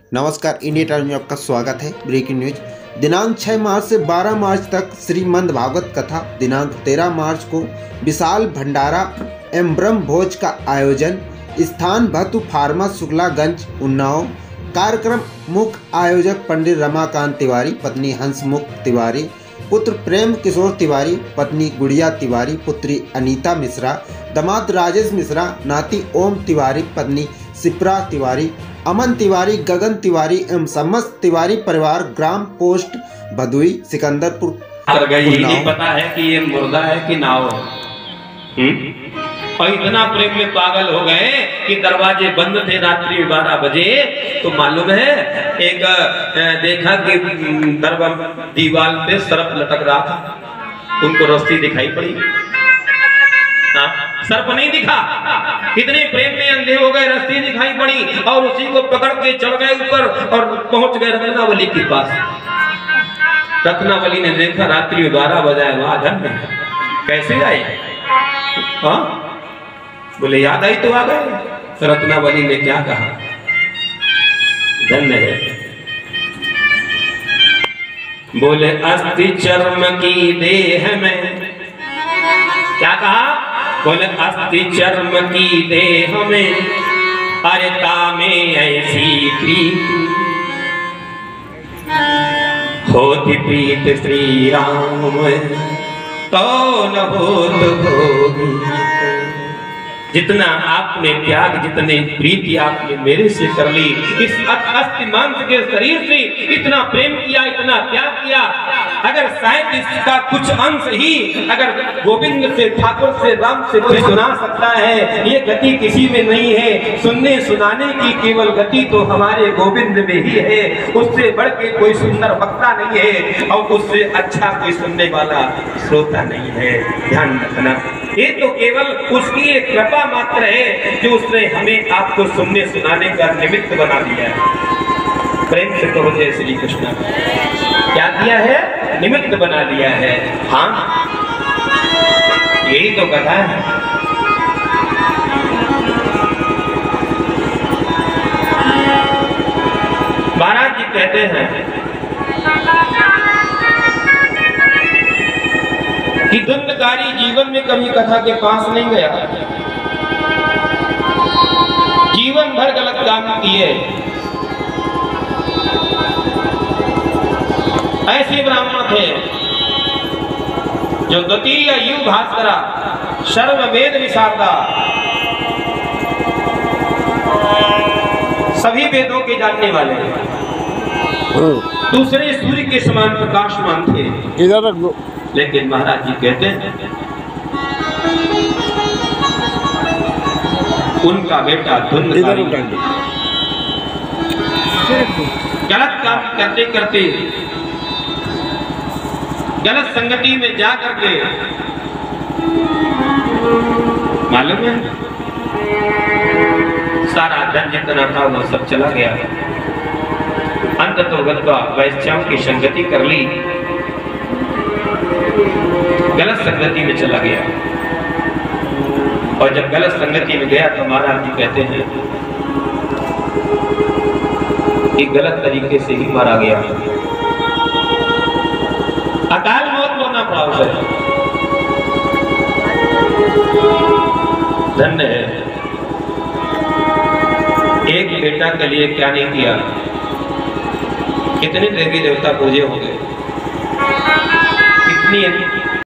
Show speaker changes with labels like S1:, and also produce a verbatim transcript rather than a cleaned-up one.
S1: नमस्कार, India times में आपका स्वागत है। Breaking news. दिनांक छह मार्च से बारह मार्च तक श्रीमद् भागवत कथा। दिनांक तेरह मार्च को विशाल भंडारा एवं ब्रह्म भोज का आयोजन। स्थान भतु फार्मा शुक्लागंज उन्नाव। कार्यक्रम मुख्य आयोजक पंडित रमाकांत तिवारी, पत्नी हंसमुख तिवारी, पुत्र प्रेम किशोर तिवारी, पत्नी गुड़िया तिवारी, पुत्री अनीता मिश्रा, दामाद राजेश मिश्रा, नाती ओम तिवारी, पत्नी सिप्रा तिवारी, अमन तिवारी, गगन तिवारी एवं समस्त तिवारी परिवार। ग्राम पोस्ट भदुई, सिकंदरपुर।
S2: नहीं पता है कि ये मुर्दा है कि नाव है। और इतना प्रेम में पागल हो गए कि दरवाजे बंद थे रात्रि बारह बजे। तो मालूम है एक देखा कि दरवाजा दीवार पे सर्प लटक रहा था, उनको रस्सी दिखाई पड़ी। हाँ, सर्प नहीं दिखा, इतने प्रेम में अंधे हो गए, रस्सी दिखाई पड़ी और उसी को पकड़ के चढ़ गए ऊपर और पहुंच गए रत्नावली के पास। रत्नावली ने देखा रात्रि में बारह बजाए, वहां धन्य कैसे आए? हाँ बोले याद आई तो आ गए। रत्नावली ने क्या कहा? धन्य है। बोले अस्थि चर्म की देह में, क्या कहा? बोले अस्थि चर्म की देह में अरता में ऐसी प्रीत होती प्रीत श्री राम तो न होत होगी। जितना आपने त्याग, जितने प्रीति आपने मेरे से कर ली, इस अस्थि मांस के शरीर से इतना प्रेम किया, इतना त्याग किया। अगर शायद इसका कुछ अंश ही अगर गोविंद से, ठाकुर से, राम से कोई सुना सकता है, ये गति किसी में नहीं है। सुनने सुनाने की केवल गति तो हमारे गोविंद में ही है। उससे बढ़ के कोई सुंदर वक्ता नहीं है और उससे अच्छा कोई सुनने वाला श्रोता नहीं है। ध्यान रखना, ये तो केवल उसकी एक कृपा मात्र है जो उसने हमें आपको सुनने सुनाने का निमित्त बना दिया है। प्रेम से कहो जय श्री कृष्ण। क्या दिया है? निमित्त बना दिया है। हाँ, यही तो कथा है। महाराज जी कहते हैं कि धुंधकारी जीवन में कभी कथा के पास नहीं गया, जीवन भर गलत काम किए। ऐसे ब्राह्मण थे जो द्वितीय युग भास्करा, सर्व वेद विशारदा, सभी वेदों के जानने वाले, दूसरे सूर्य के समान प्रकाशमान थे। इधर रख दो। लेकिन महाराज जी कहते हैं उनका बेटा धुंधकारी गलत काम करते करते, गलत संगति में जा करके, मालूम है सारा धन जितना था वो सब चला गया। अंत तो गत्वा वैश्याओं की संगति कर ली, गलत संगति में चला गया। और जब गलत संगति में गया तो महाराज जी कहते हैं कि गलत तरीके से ही मारा गया, अकाल मौत होना पड़ा उसे। धन्य है। एक बेटा के लिए क्या नहीं किया, कितने देवी देवता पूजे होंगे, कितनी